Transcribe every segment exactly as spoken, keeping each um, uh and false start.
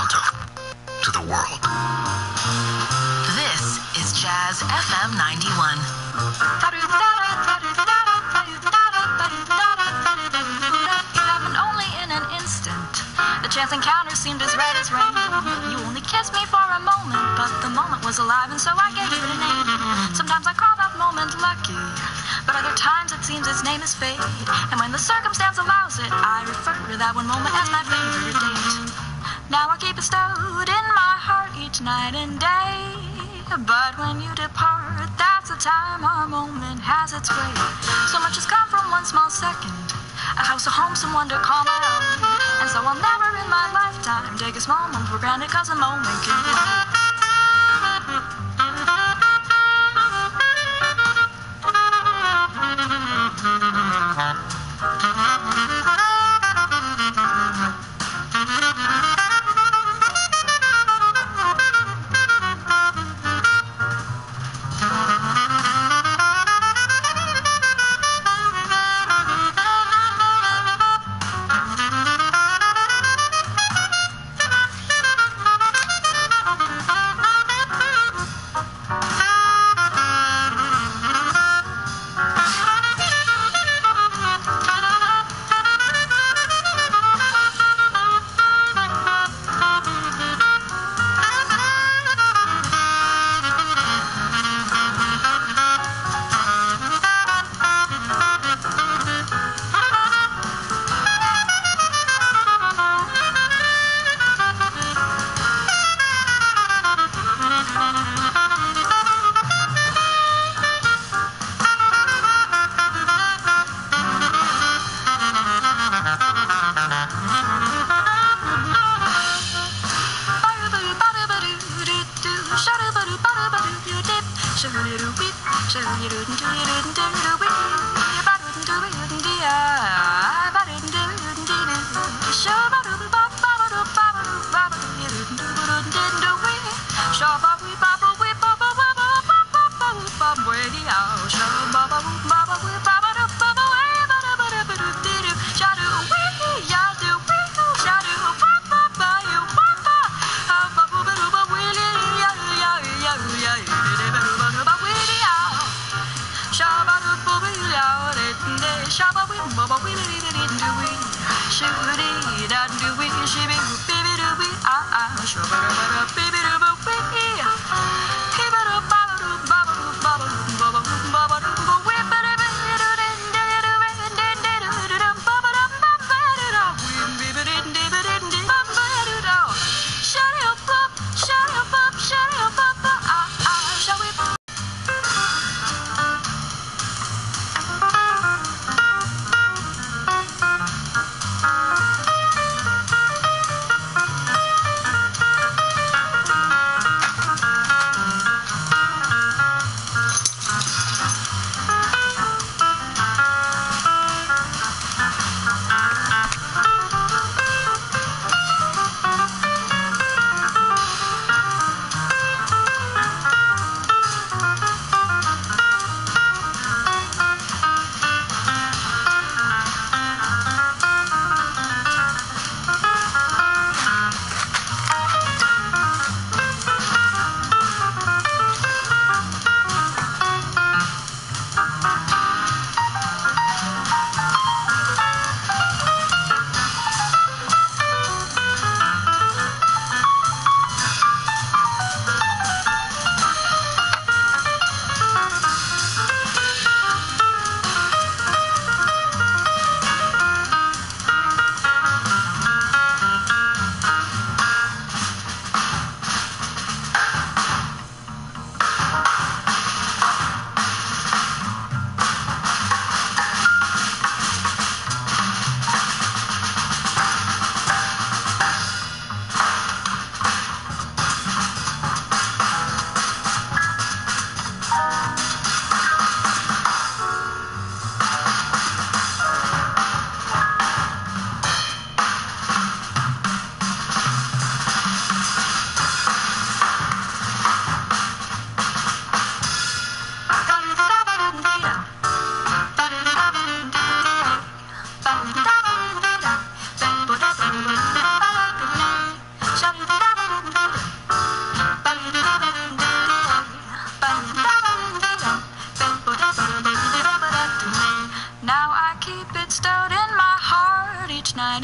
Toronto to the world. This is Jazz F M ninety-one. It happened only in an instant. The chance encounter seemed as red as rain. You only kissed me for a moment, but the moment was alive, and so I gave it a name. Sometimes I call that moment lucky, but other times it seems its name is fate. And when the circumstance allows it, I refer to that one moment as my favorite date. Now I keep it stowed in my heart each night and day. But when you depart, that's the time our moment has its way. So much has come from one small second, a house, a home, someone to call my own. And so I'll never in my lifetime take a small moment for granted, cause a moment can wait.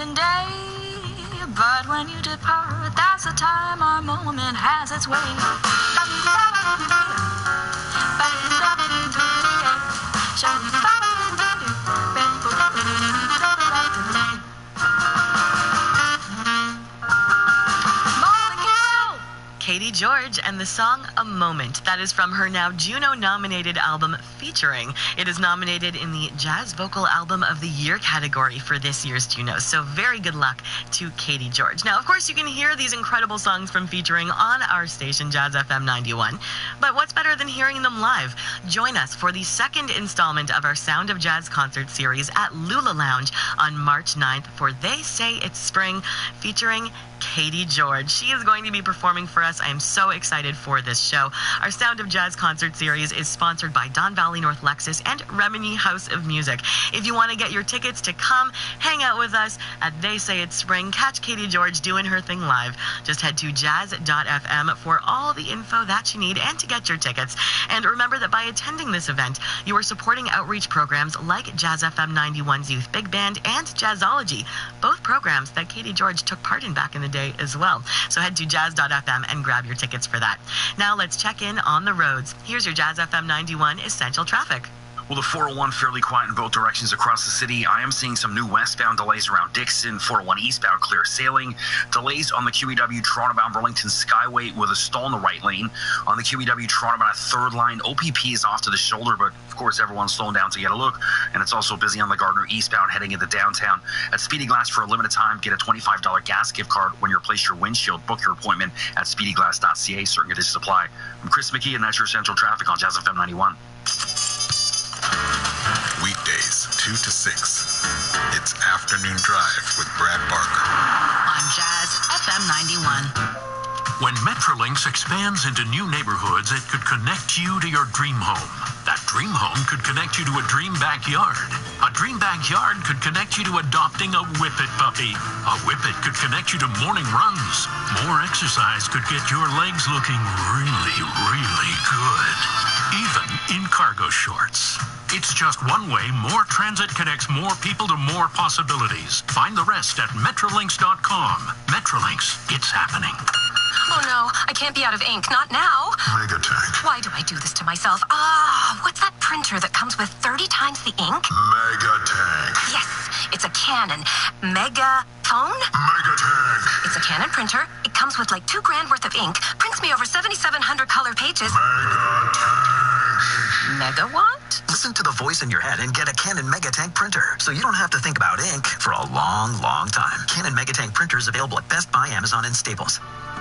and day. But when you depart, that's the time our moment has its way. Katie George and the song A Moment. That is from her now Juno-nominated album Featuring. It is nominated in the Jazz Vocal Album of the Year category for this year's Junos. So very good luck to Katie George. Now, of course, you can hear these incredible songs from Featuring on our station, Jazz F M ninety-one. But what's better than hearing them live? Join us for the second installment of our Sound of Jazz concert series at Lula Lounge on March ninth for They Say It's Spring, featuring Katie George. She is going to be performing for us. I am so excited for this show. Our Sound of Jazz concert series is sponsored by Don Valley North Lexus and Remini House of Music. If you want to get your tickets to come hang out with us at They Say It's Spring, catch Katie George doing her thing live, just head to jazz dot f m for all the info that you need and to get your tickets. And remember that by attending this event, you are supporting outreach programs like Jazz F M ninety-one's Youth Big Band and Jazzology, both programs that Katie George took part in back in the day as well. So head to jazz dot f m and grab your tickets for that. Now let's check in on the roads. Here's your Jazz F M ninety-one Essential Traffic. Well, the four oh one fairly quiet in both directions across the city. I am seeing some new westbound delays around Dixon, four oh one eastbound clear sailing. Delays on the Q E W Toronto-bound Burlington Skyway with a stall in the right lane. On the Q E W Toronto-bound third line, O P P is off to the shoulder, but of course everyone's slowing down to get a look. And it's also busy on the Gardner eastbound heading into downtown. At Speedy Glass for a limited time, get a twenty-five dollars gas gift card when you replace your windshield. Book your appointment at speedy glass dot c a. Certain conditions apply. I'm Chris McKee, and that's your Central Traffic on Jazz F M ninety-one. Weekdays, two to six. It's Afternoon Drive with Brad Barker. On Jazz F M ninety-one. When Metrolinx expands into new neighborhoods, it could connect you to your dream home. That dream home could connect you to a dream backyard. A dream backyard could connect you to adopting a Whippet puppy. A Whippet could connect you to morning runs. More exercise could get your legs looking really, really good. Even in cargo shorts. It's just one way more transit connects more people to more possibilities. Find the rest at Metrolinx dot com. Metrolinx, it's happening. Oh no, I can't be out of ink. Not now. Megatank. Why do I do this to myself? Ah, what's that printer that comes with thirty times the ink? Megatank. Yes, it's a Canon Megaphone. Megatank. It's a Canon printer. It comes with like two grand worth of ink. Prints me over seventy-seven hundred color pages. Megatank. Megawatt? Listen to the voice in your head and get a Canon Megatank printer, so you don't have to think about ink for a long, long time. Canon Megatank printers available at Best Buy, Amazon, and Staples.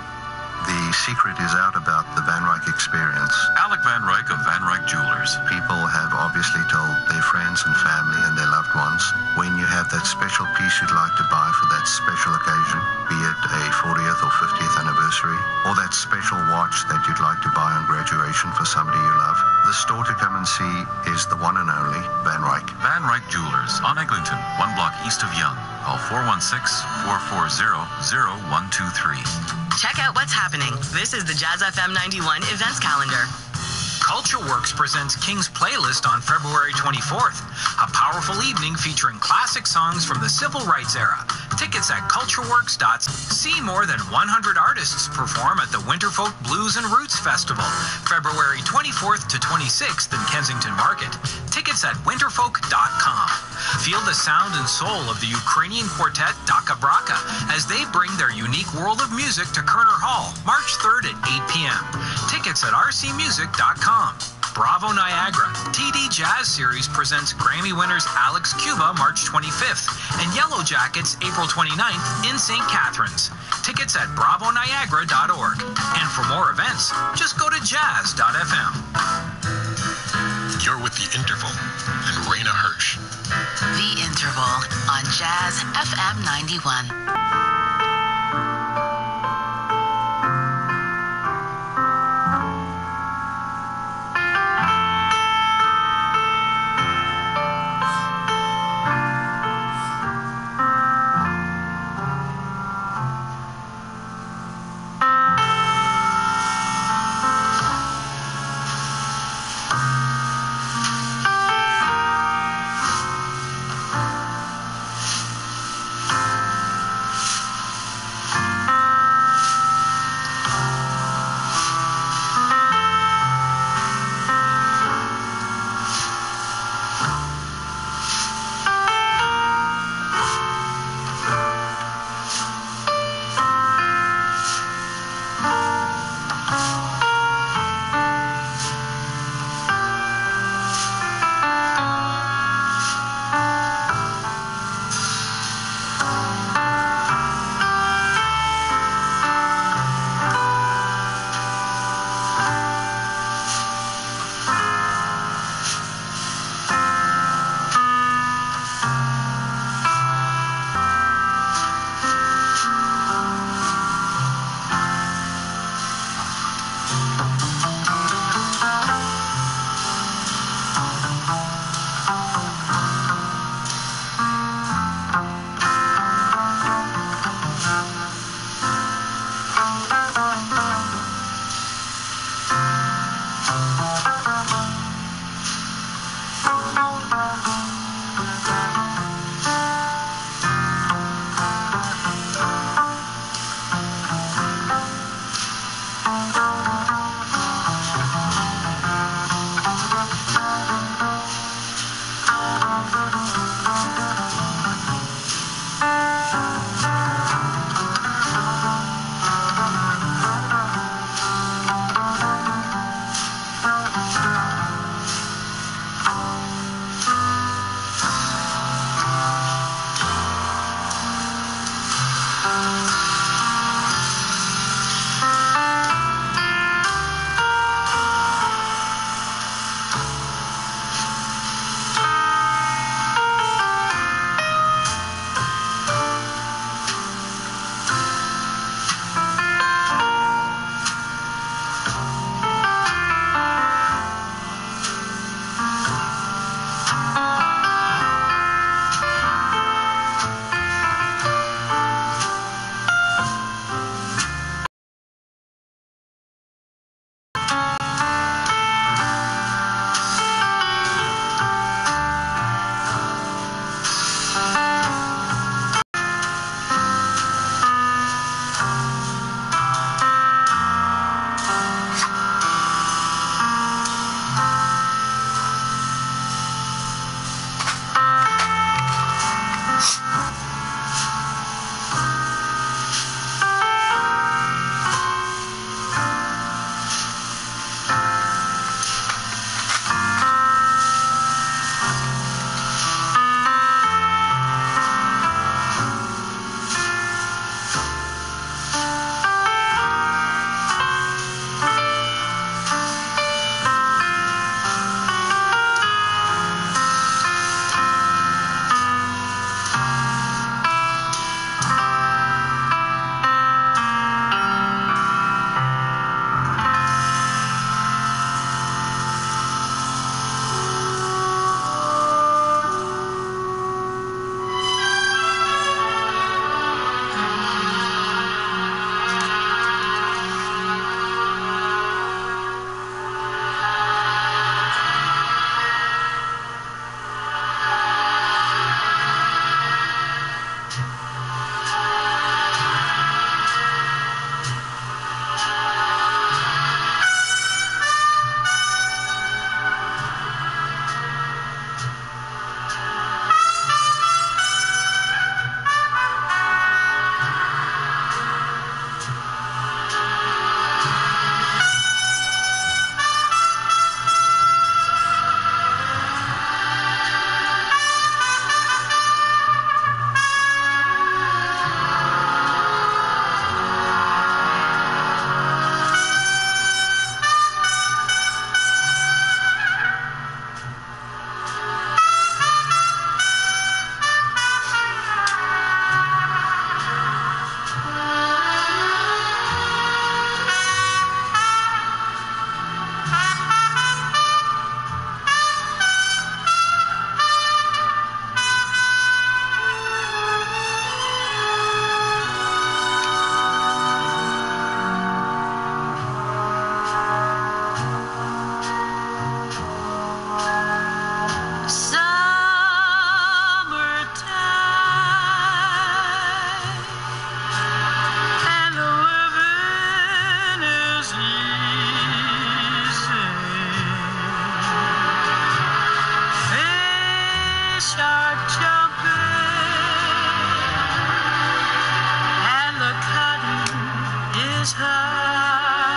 The secret is out about the Van Ryck experience. Alec Van Ryck of Van Ryck Jewelers. People have obviously told their friends and family and their loved ones, when you have that special piece you'd like to buy for that special occasion, be it a fortieth or fiftieth anniversary, or that special watch that you'd like to buy on graduation for somebody you love, the store to come and see is the one and only Van Ryck. Van Ryck Jewelers on Eglinton, one block east of Yonge. Call four one six, four four zero, zero one two three. Check out what's happening. This is the Jazz F M ninety-one events calendar. CultureWorks presents King's Playlist on February twenty-fourth, a powerful evening featuring classic songs from the civil rights era. Tickets at cultureworks dot c a. See more than one hundred artists perform at the Winterfolk Blues and Roots Festival, February twenty-fourth to twenty-sixth in Kensington Market. Tickets at winterfolk dot com. Feel the sound and soul of the Ukrainian quartet Daka Braka as they bring their unique world of music to Kerner Hall, March third at eight p.m. Tickets at r c music dot com. Bravo Niagara, T D Jazz Series presents Grammy winners Alex Cuba March twenty-fifth and Yellow Jackets April twenty-ninth in Saint Catharines. Tickets at bravo niagara dot org. And for more events, just go to jazz dot f m. You're with The Interval and Raina Hirsch. The Interval on Jazz F M ninety-one. fish are jumping, and the cotton is high.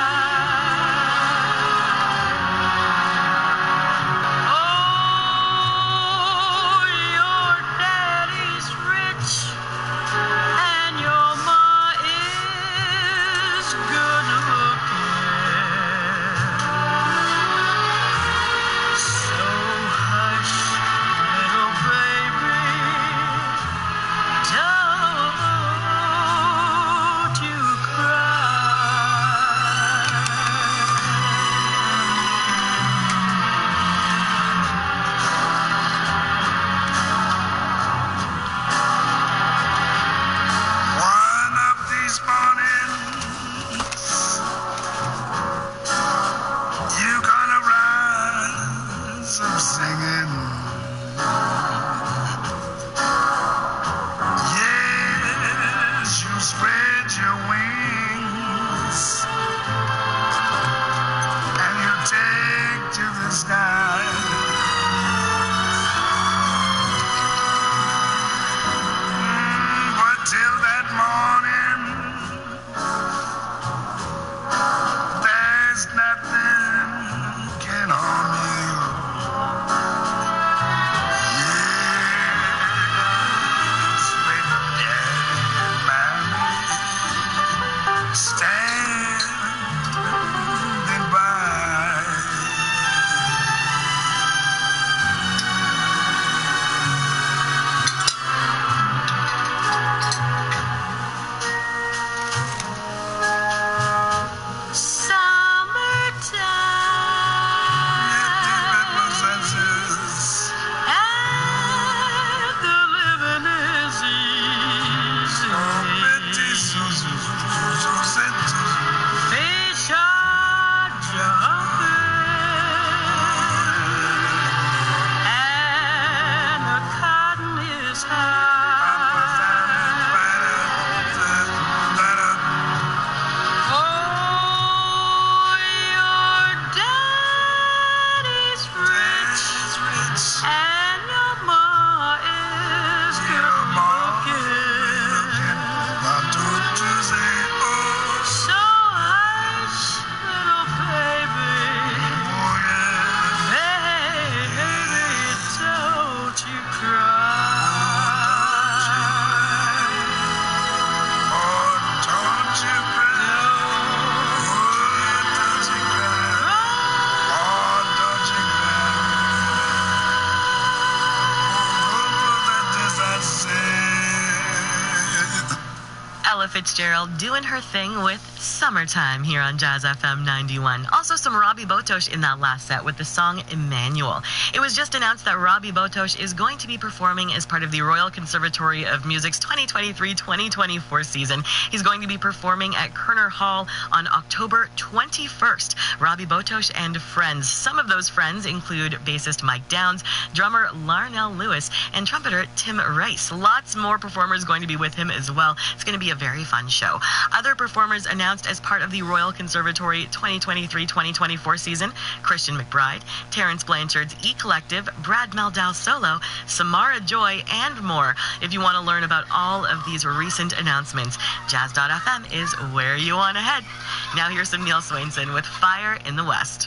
Fitzgerald doing her thing with Summertime here on Jazz F M ninety-one. Also some Robbie Botosh in that last set with the song Emmanuel. It was just announced that Robbie Botosh is going to be performing as part of the Royal Conservatory of Music's twenty twenty-three twenty twenty-four season. He's going to be performing at Kerner Hall on October twenty-first. Robbie Botosh and friends. Some of those friends include bassist Mike Downs, drummer Larnell Lewis, and trumpeter Tim Rice. Lots more performers going to be with him as well. It's going to be a very fun show. Other performers announced as part of the Royal Conservatory twenty twenty-three twenty twenty-four season: Christian McBride, Terrence Blanchard's E Collective, Brad Meldau Solo, Samara Joy, and more. If you want to learn about all of these recent announcements, jazz dot f m is where you want to head. Now here's some Neil Swainson with Fire in the West.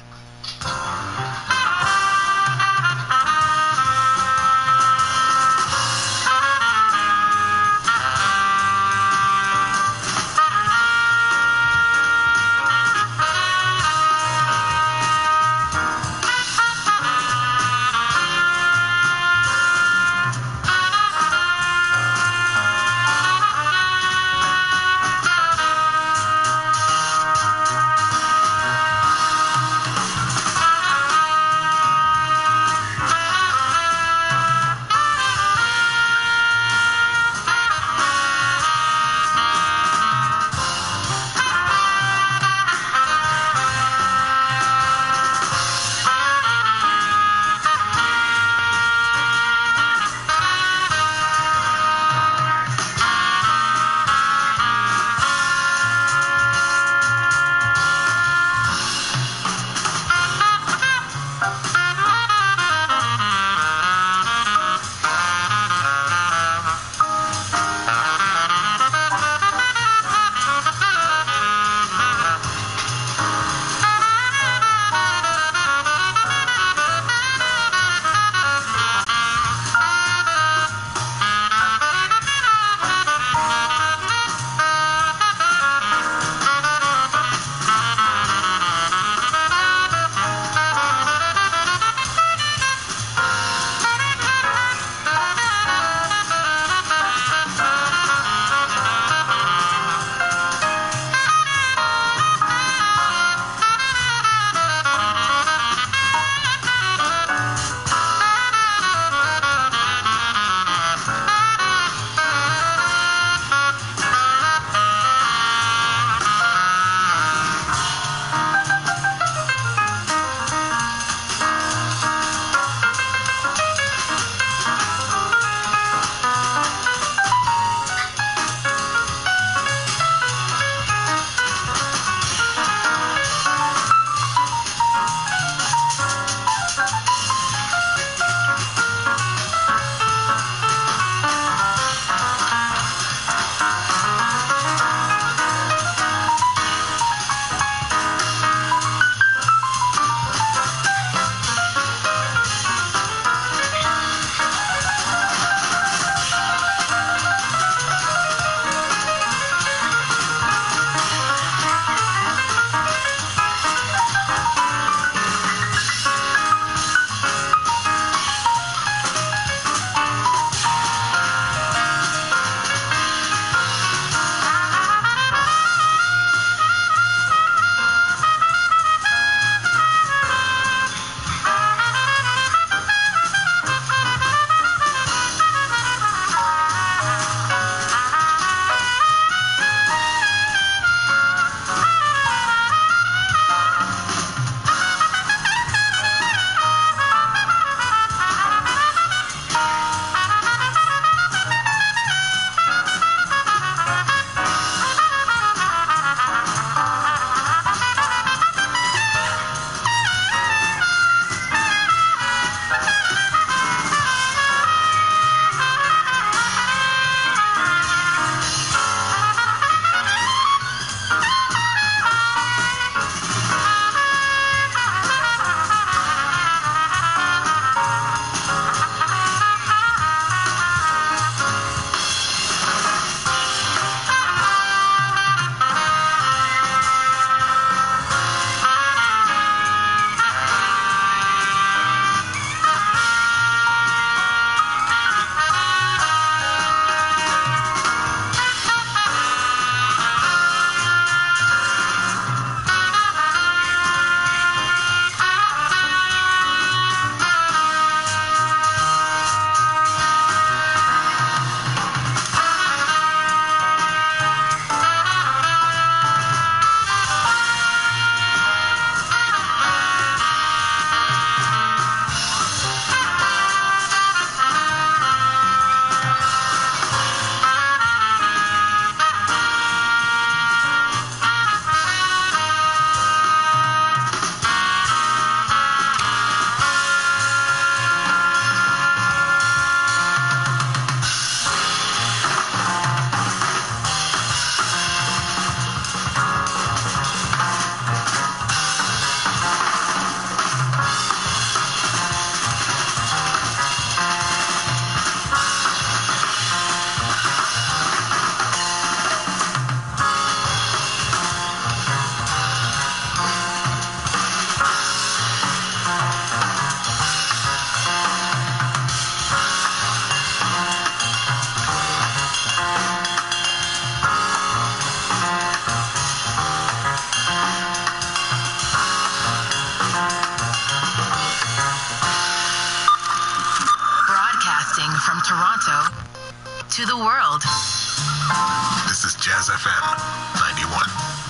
From Toronto to the world. This is Jazz F M ninety-one.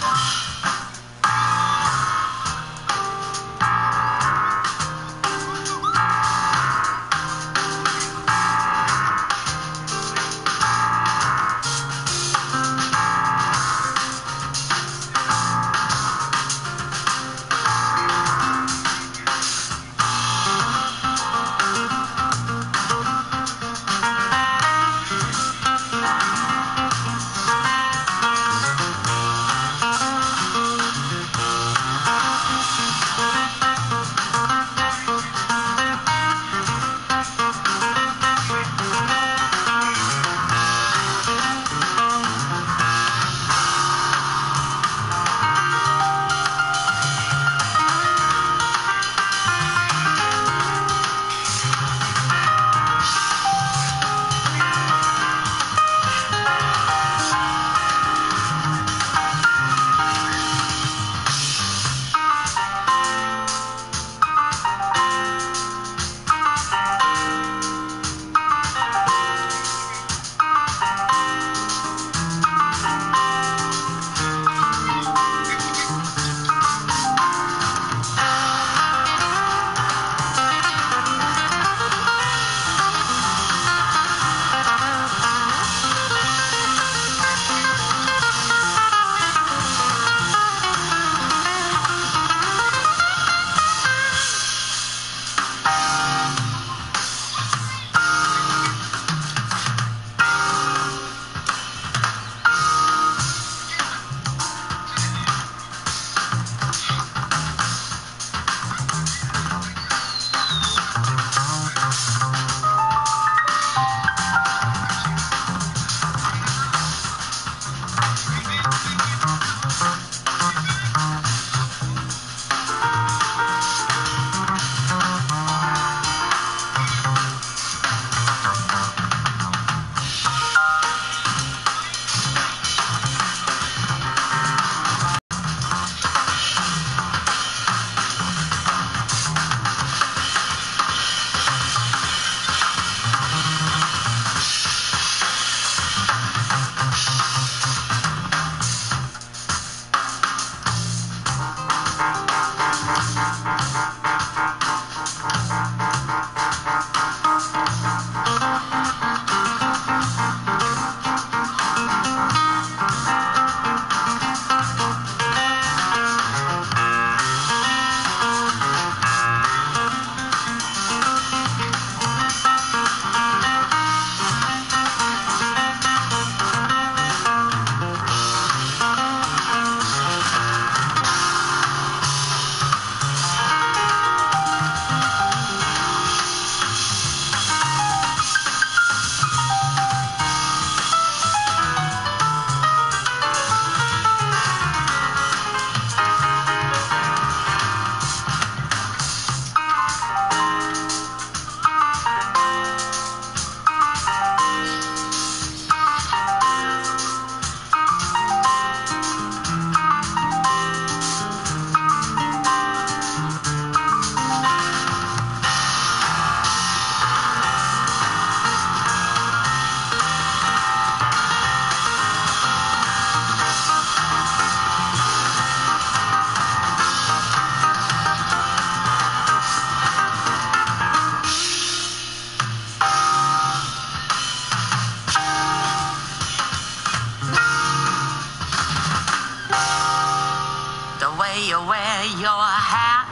you wear your hat,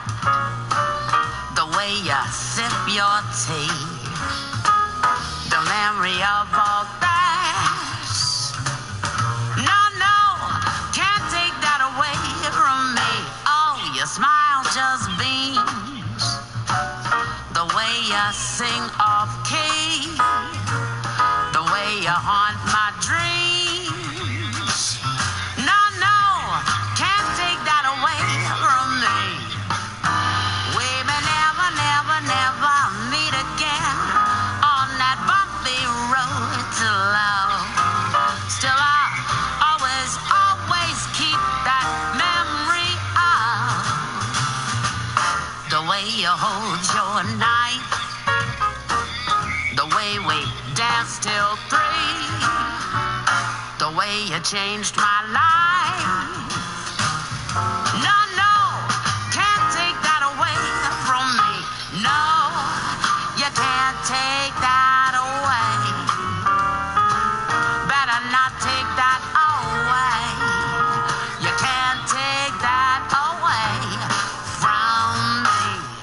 the way you sip your tea, the memory of all that. No, no, can't take that away from me. Oh, your smile just beams, the way you sing off key, the way you haunt my dreams. No, no, can't take that away from me. We may never, never, never meet again on that bumpy road The way we danced till three. The way you changed my life. No, no, can't take that away from me. No, you can't take that away. Better not take that away. You can't take that away from me.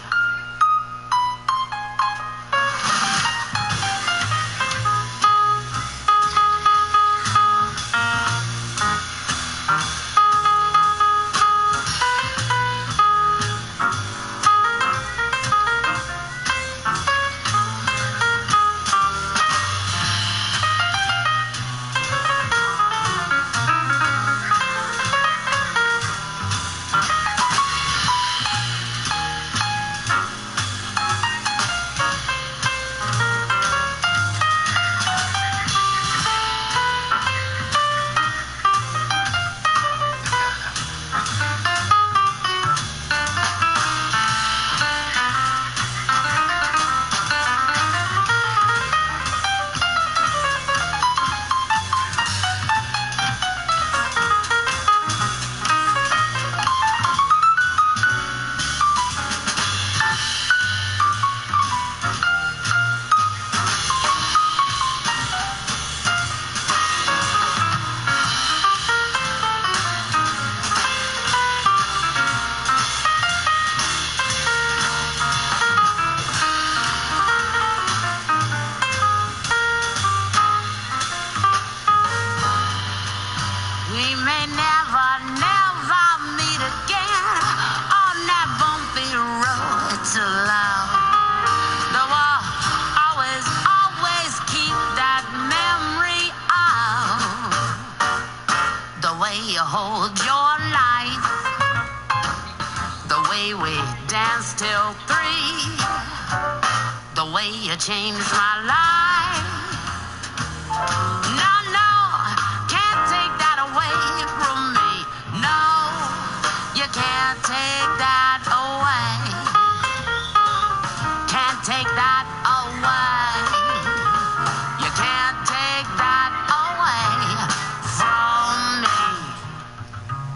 We may never, never meet again on that bumpy road to love. Though I'll always, always keep that memory of the way you hold your life, the way we danced till three, the way you changed my life. No, no, can't take that away from me. No, you can't take that away. Can't take that away. You can't take that away from me.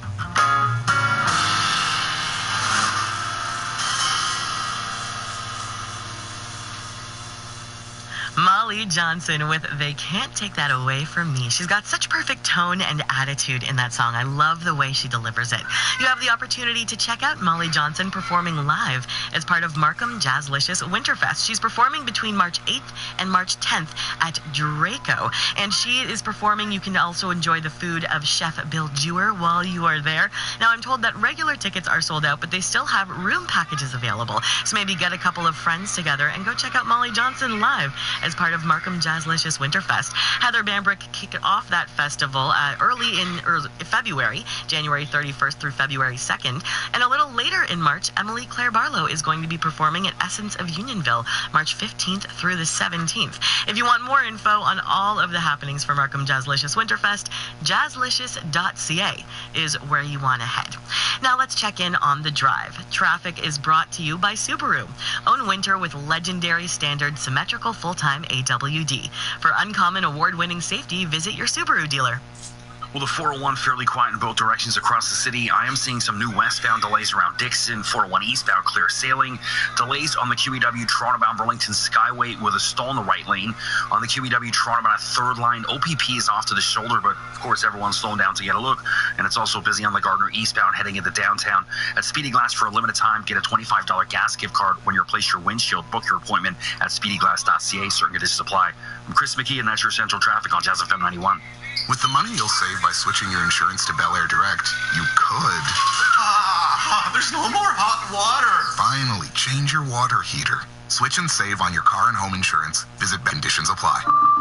Molly Johnson with They Can't Take That Away From Me. She's got such perfect tone and attitude in that song. I love the way she delivers it. You have the opportunity to check out Molly Johnson performing live as part of Markham Jazzlicious Winterfest. She's performing between March eighth and March tenth at Draco. And she is performing. You can also enjoy the food of Chef Bill Jewer while you are there. Now, I'm told that regular tickets are sold out, but they still have room packages available. So maybe get a couple of friends together and go check out Molly Johnson live as part of Markham Jazzlicious Winterfest. Heather Bambrick kicked off that festival uh, early in early February, January thirty-first through February second. And a little later in March, Emily Claire Barlow is going to be performing at Essence of Unionville, March fifteenth through the seventeenth. If you want more info on all of the happenings for Markham Jazzlicious Winterfest, jazzlicious dot c a is where you want to head. Now let's check in on the drive. Traffic is brought to you by Subaru. Own winter with legendary standard symmetrical full-time A W D. For uncommon award-winning safety, visit your Subaru dealer. Well, the four oh one fairly quiet in both directions across the city. I am seeing some new westbound delays around Dixon, four oh one eastbound clear sailing. Delays on the Q E W Toronto-bound Burlington Skyway with a stall in the right lane. On the Q E W Toronto-bound third line, O P P is off to the shoulder, but of course everyone's slowing down to get a look. And it's also busy on the Gardner eastbound heading into downtown. At Speedy Glass for a limited time, get a twenty-five dollars gas gift card when you replace your windshield. Book your appointment at speedy glass dot c a. Certain conditions apply. I'm Chris McKee, and that's your Central Traffic on Jazz F M ninety-one. With the money you'll save by switching your insurance to Bel Air Direct, you could... Ah, there's no more hot water. Finally, change your water heater. Switch and save on your car and home insurance. Visit Conditions Apply.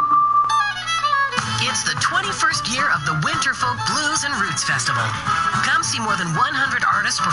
It's the twenty-first year of the Winterfolk Blues and Roots Festival. Come see more than one hundred artists perform